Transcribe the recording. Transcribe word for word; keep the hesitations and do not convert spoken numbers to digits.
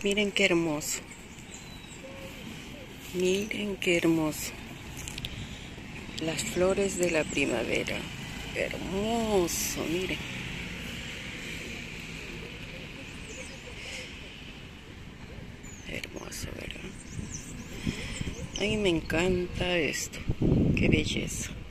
Miren qué hermoso. Miren qué hermoso. Las flores de la primavera. Hermoso, miren. Hermoso, ¿verdad? A mí me encanta esto. Qué belleza.